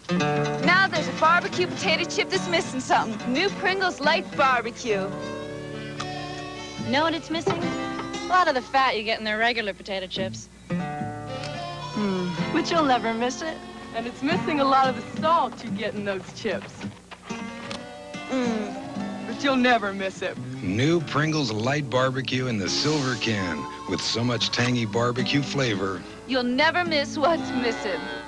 Now there's a barbecue potato chip that's missing something. New Pringles Lite barbecue. Know what it's missing? A lot of the fat you get in their regular potato chips. But you'll never miss it. And it's missing a lot of the salt you get in those chips. But you'll never miss it. New Pringles Light Barbecue in the silver can with so much tangy barbecue flavor. You'll never miss what's missing.